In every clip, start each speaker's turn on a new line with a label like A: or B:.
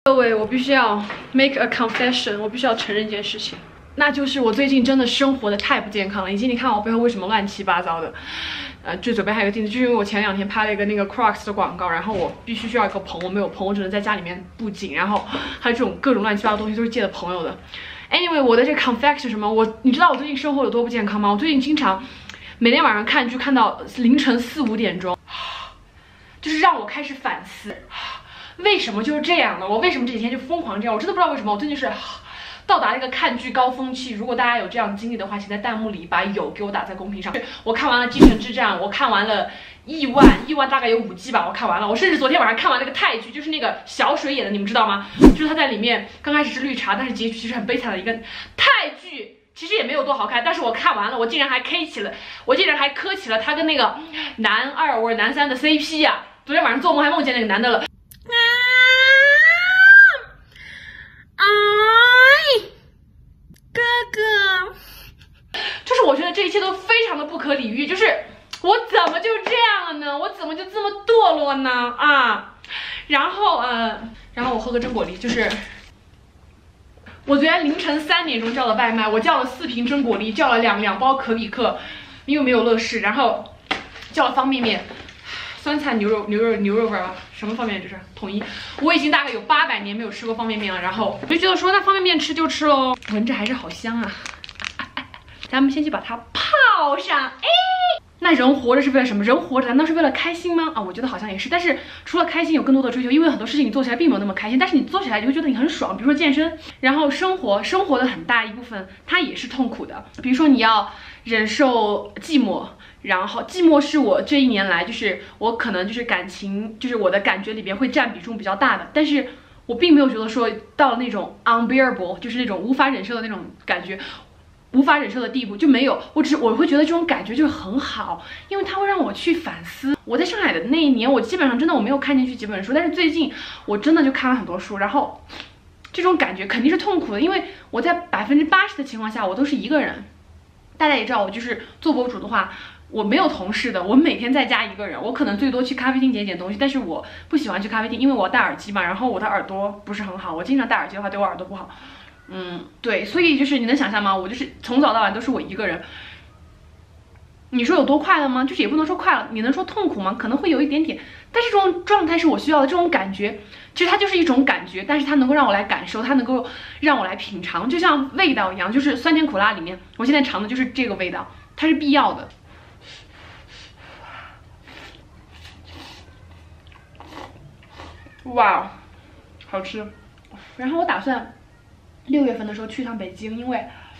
A: 各位，我必须要 make a confession， 我必须要承认一件事情，那就是我最近真的生活的太不健康了。以及你看我背后为什么乱七八糟的，就左边还有个镜子，就是因为我前2天拍了一个那个 Crocs 的广告，然后我必须需要一个棚，我没有棚，我只能在家里面布景，然后还有这种各种乱七八糟的东西都是借的朋友的。Anyway， 我的这个 confession 是什么？你知道我最近生活有多不健康吗？我最近经常每天晚上看剧看到凌晨4、5点钟，就是让我开始反思。为什么就是这样呢？我为什么这几天就疯狂这样？我真的不知道为什么。我最近是到达了一个看剧高峰期。如果大家有这样的经历的话，请在弹幕里把有给我打在公屏上。我看完了《继承之战》，我看完了《亿万》，亿万大概有5季吧，我看完了。我甚至昨天晚上看完了个泰剧，就是那个小水演的，你们知道吗？就是他在里面刚开始是绿茶，但是结局其实很悲惨的一个泰剧。其实也没有多好看，但是我看完了，我竟然还磕起了他跟那个男2或者男3的 CP 呀、昨天晚上做梦还梦见那个男的了。就是我觉得这一切都非常的不可理喻，就是我怎么就这样了呢？我怎么就这么堕落呢？啊，然后我喝个榛果梨，就是我昨天凌晨3点钟叫的外卖，我叫了4瓶榛果梨，叫了2包可比克，因为没有乐事，然后叫了方便面，酸菜牛肉味吧，什么方便面这是统一。我已经大概有800年没有吃过方便面了，然后我就觉得说那方便面吃就吃喽，闻着还是好香啊。咱们先去把它泡上。那人活着是为了什么？人活着难道是为了开心吗？啊，我觉得好像也是。但是除了开心，有更多的追求，因为很多事情你做起来并没有那么开心，但是你做起来你会觉得你很爽。比如说健身，然后生活的很大一部分它也是痛苦的。比如说你要忍受寂寞，然后寂寞是我这1年来，就是我可能就是感情，就是我的感觉里边会占比重比较大的，但是我并没有觉得说到了那种 unbearable， 就是那种无法忍受的那种感觉。无法忍受的地步就没有，我会觉得这种感觉就是很好，因为它会让我去反思。我在上海的那1年，我基本上真的我没有看进去几本书，但是最近我真的就看了很多书，然后这种感觉肯定是痛苦的，因为我在80%的情况下我都是一个人。大家也知道，我就是做博主的话，我没有同事的，我每天在家一个人，我可能最多去咖啡厅捡东西，但是我不喜欢去咖啡厅，因为我戴耳机嘛，然后我的耳朵不是很好，我经常戴耳机的话对我耳朵不好。对，所以就是你能想象吗？我就是从早到晚都是我一个人。你说有多快乐吗？就是也不能说快乐，你能说痛苦吗？可能会有一点点，但是这种状态是我需要的，这种感觉其实它就是一种感觉，但是它能够让我来感受，它能够让我来品尝，就像味道一样，就是酸甜苦辣里面，我现在尝的就是这个味道，它是必要的。哇，好吃。然后我打算6月份的时候去一趟北京，因为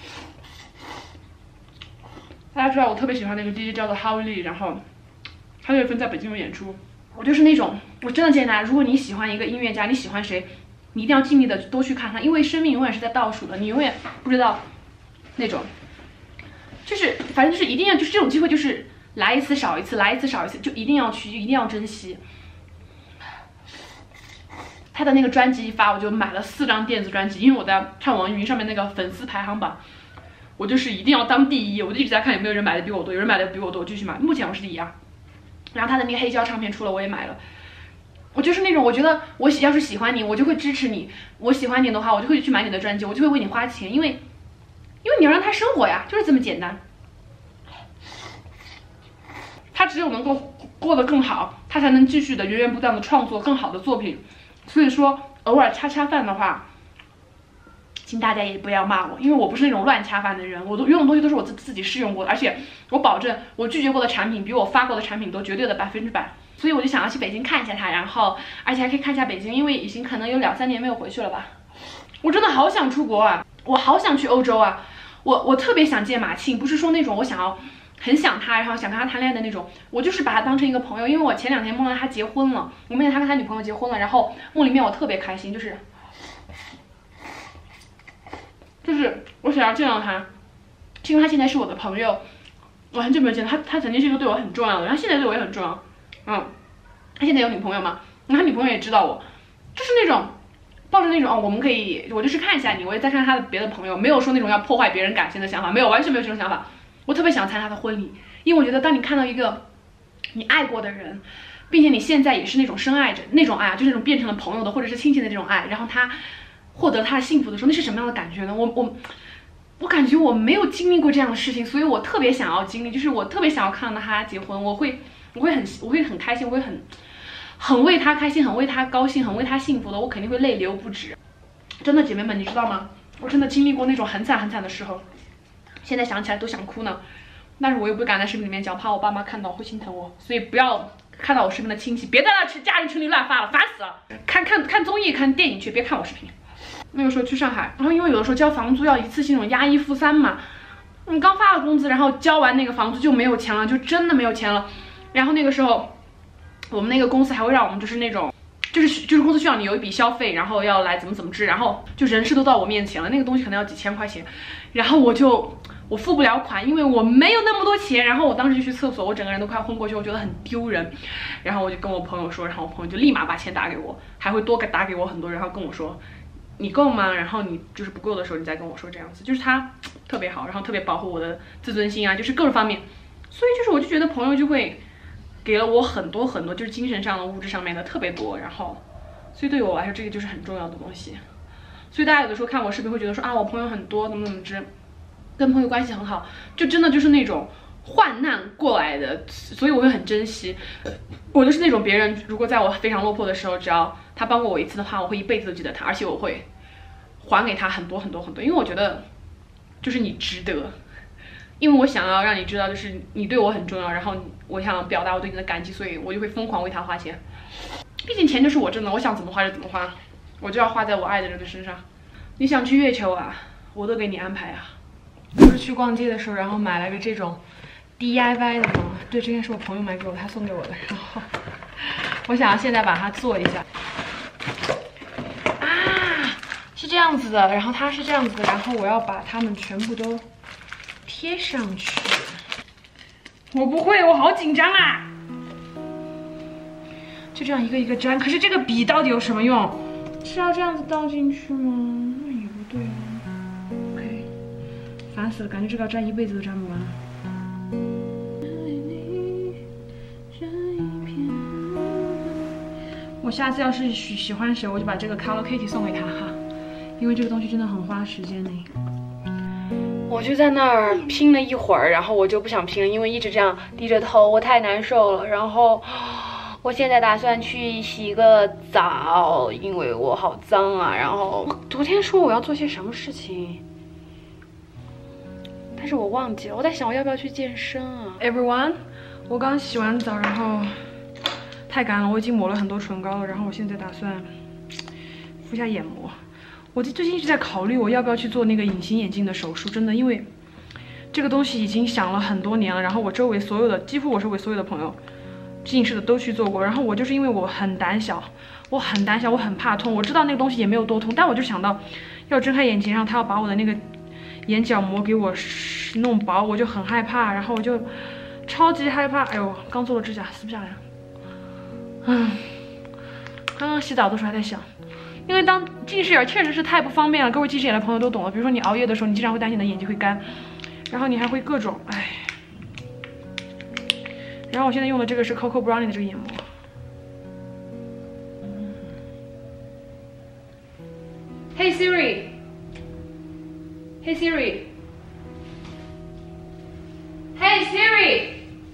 A: 大家知道我特别喜欢那个 DJ 叫做 Howie Lee， 然后他6月份在北京有演出。我就是那种，我真的建议大家，如果你喜欢一个音乐家，你喜欢谁，你一定要尽力的多去看他，因为生命永远是在倒数的，你永远不知道那种，就是反正就是一定要，就是这种机会就是来一次少一次，来一次少一次，就一定要去，就一定要珍惜。他的那个专辑一发，我就买了4张电子专辑，因为我在看网易云上面那个粉丝排行榜，我就是一定要当第一，我就一直在看有没有人买的比我多，有人买的比我多，我继续买，目前我是第一啊。然后他的那个黑胶唱片出了，我也买了。我就是那种，我觉得我要是喜欢你，我就会支持你；我喜欢你的话，我就会去买你的专辑，我就会为你花钱，因为你要让他生活呀，就是这么简单。他只有能够过得更好，他才能继续的源源不断的创作更好的作品。所以说偶尔恰饭的话，请大家也不要骂我，因为我不是那种乱恰饭的人，我用的东西都是我自己试用过的，而且我保证我拒绝过的产品比我发过的产品都绝对的100%。所以我就想要去北京看一下它，然后而且还可以看一下北京，因为已经可能有2、3年没有回去了吧。我真的好想出国啊，我好想去欧洲啊，我特别想见马庆，不是说那种我想要很想他，然后想跟他谈恋爱的那种，我就是把他当成一个朋友，因为我前2天梦到他结婚了，我梦见他跟他女朋友结婚了，然后梦里面我特别开心，就是我想要见到他，是因为他现在是我的朋友，我很久没有见他，他曾经是一个对我很重要的人，他现在对我也很重要，他现在有女朋友嘛，他女朋友也知道我，就是那种抱着那种我们可以，我就是看一下你，我也再看他的别的朋友，没有说那种要破坏别人感情的想法，没有，完全没有这种想法。我特别想参加他的婚礼，因为我觉得当你看到一个你爱过的人， 并且你现在也是那种深爱着那种爱啊，就是那种变成了朋友的或者是亲情的这种爱，然后他获得他的幸福的时候，那是什么样的感觉呢？我感觉我没有经历过这样的事情，所以我特别想要经历，就是我特别想要看到他结婚，我会很开心，我会很为他开心，很为他高兴，很为他幸福的，我肯定会泪流不止。真的姐妹们，你知道吗？我真的经历过那种很惨的时候，现在想起来都想哭呢。但是我又不敢在视频里面讲，怕我爸妈看到会心疼我，所以不要看到我视频的亲戚，别在那去家人群里乱发了，烦死了。看综艺、看电影去，别看我视频。那个时候去上海，然后因为有的时候交房租要一次性那种押1付3嘛，你刚发了工资，然后交完那个房租就没有钱了，就真的没有钱了。然后那个时候，我们那个公司还会让我们就是那种。就是公司需要你有一笔消费，然后要来怎么治，然后就人事都到我面前了，那个东西可能要几千块钱，然后我付不了款，因为我没有那么多钱，然后我当时就去厕所，我整个人都快昏过去，我觉得很丢人，然后我就跟我朋友说，然后我朋友就立马把钱打给我，还会多打给我很多，然后跟我说你够吗？然后你就是不够的时候你再跟我说，这样子就是他特别好，然后特别保护我的自尊心啊，就是各种方面，所以就是我就觉得朋友就会。给了我很多，就是精神上的、物质上面的特别多，然后，所以对我来说，这个就是很重要的东西。所以大家有的时候看我视频会觉得说啊，我朋友很多，怎么着，跟朋友关系很好，就真的就是那种患难过来的，所以我会很珍惜。我就是那种别人如果在我非常落魄的时候，只要他帮过我一次的话，我会一辈子都记得他，而且我会还给他很多，因为我觉得就是你值得。因为我想要让你知道，就是你对我很重要，然后我想表达我对你的感激，所以我就会疯狂为他花钱。毕竟钱就是我挣的，我想怎么花就怎么花，我就要花在我爱的人的身上。你想去月球啊，我都给你安排啊。不是去逛街的时候，然后买了个这种 DIY 的吗？对，这件是我朋友买给我的，他送给我的。然后我想要现在把它做一下。啊，是这样子的，然后它是这样子的，然后我要把它们全部都。贴上去，我不会，我好紧张啊！就这样一个一个粘，可是这个笔到底有什么用？是要这样子倒进去吗？那也不对啊。OK， 烦死了，感觉这个要粘一辈子都粘不完。我下次要是喜欢谁，我就把这个 Hello Kitty 送给他哈，因为这个东西真的很花时间呢。我就在那儿拼了一会儿，然后我就不想拼了，因为一直这样低着头，我太难受了。然后我现在打算去洗个澡，因为我好脏啊。然后昨天说我要做些什么事情，但是我忘记了。我在想我要不要去健身啊 ？Everyone， 我刚洗完澡，然后太干了，我已经抹了很多唇膏了，然后我现在打算敷下眼膜。我最近一直在考虑我要不要去做那个隐形眼镜的手术，真的，因为这个东西已经想了很多年了。然后我周围所有的，几乎我周围所有的朋友，近视的都去做过。然后我就是因为我很胆小，我很怕痛。我知道那个东西也没有多痛，但我就想到要睁开眼睛，然后他要把我的那个眼角膜给我弄薄，我就很害怕。然后我就超级害怕。哎呦，刚做了指甲，撕不下来了。刚刚洗澡的时候还在想。因为当近视眼确实是太不方便了，各位近视眼的朋友都懂了。比如说你熬夜的时候，你经常会担心你的眼睛会干，然后你还会各种哎。然后我现在用的这个是 Coco Brownie 的这个眼膜。Hey Siri， Hey Siri， Hey Siri，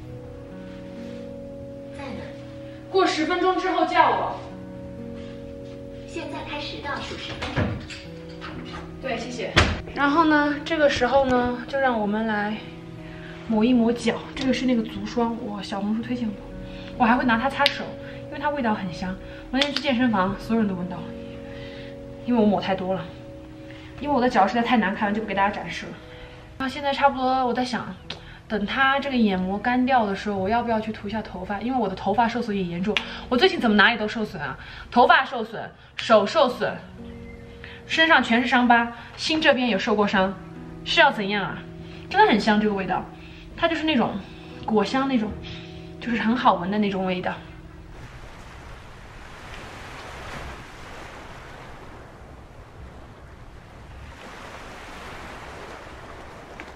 B: 在呢。
A: 过10分钟之后叫我。
B: 现在开始倒数10分钟。
A: 对，谢谢。然后呢，这个时候呢，就让我们来抹一抹脚。这个是那个足霜，我小红书推荐过。我还会拿它擦手，因为它味道很香。我那天去健身房，所有人都闻到，因为我抹太多了。因为我的脚实在太难看了，就不给大家展示了。然后现在差不多，我在想，等它这个眼膜干掉的时候，我要不要去涂一下头发？因为我的头发受损也严重。我最近怎么哪里都受损啊？头发受损，手受损，身上全是伤疤，心这边也受过伤，是要怎样啊？真的很香，这个味道，它就是那种果香那种，就是很好闻的那种味道。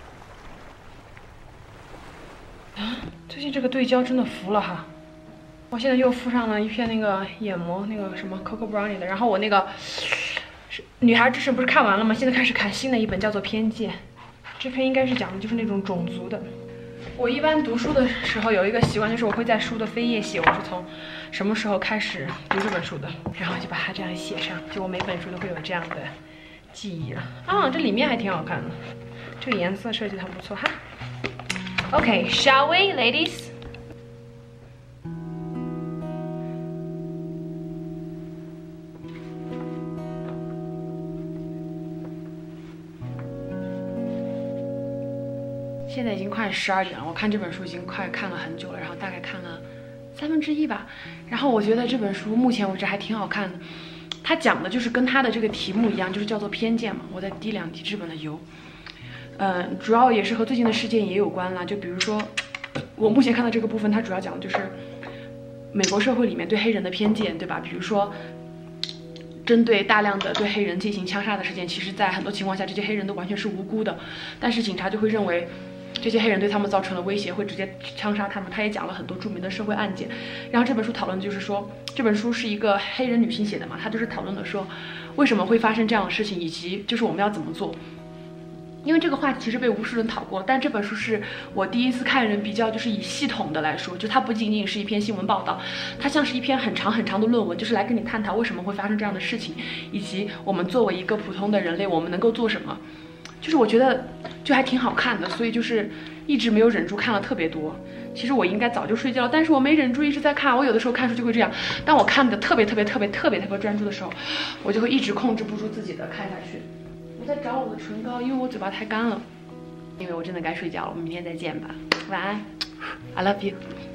A: 最近这个对焦真的服了哈， 我现在又敷上了一片那个眼膜，那个什么 Coco Brownie 的。然后我那个女孩之神不是看完了吗？现在开始看新的一本，叫做《偏见》。这篇应该是讲的就是那种种族的。我一般读书的时候有一个习惯，就是我会在书的扉页写我是从什么时候开始读这本书的，然后就把它这样写上，就我每本书都会有这样的记忆了。啊，这里面还挺好看的，这个颜色设计的很不错哈。Okay, shall we, ladies? 现在已经快12点了，我看这本书已经快看了很久了，然后大概看了1/3吧。然后我觉得这本书目前为止还挺好看的，它讲的就是跟它的这个题目一样，就是叫做偏见嘛。我在第2滴日本的油，主要也是和最近的事件也有关啦。就比如说，我目前看到这个部分，它主要讲的就是美国社会里面对黑人的偏见，对吧？比如说，针对大量的对黑人进行枪杀的事件，其实在很多情况下，这些黑人都完全是无辜的，但是警察就会认为这些黑人对他们造成了威胁，会直接枪杀他们。他也讲了很多著名的社会案件。然后这本书讨论的就是说，这本书是一个黑人女性写的嘛，她就是讨论的说，为什么会发生这样的事情，以及就是我们要怎么做。因为这个话题其实被无数人讨过，但这本书是我第一次看人比较就是以系统的来说，就它不仅仅是一篇新闻报道，它像是一篇很长很长的论文，就是来跟你探讨为什么会发生这样的事情，以及我们作为一个普通的人类，我们能够做什么。就是我觉得就还挺好看的，所以就是一直没有忍住看了特别多。其实我应该早就睡觉了，但是我没忍住一直在看。我有的时候看书就会这样，当我看的特别专注的时候，我就会一直控制不住自己的看下去。我在找我的唇膏，因为我嘴巴太干了。因为我真的该睡觉了，我们明天再见吧，晚安 ，I love you。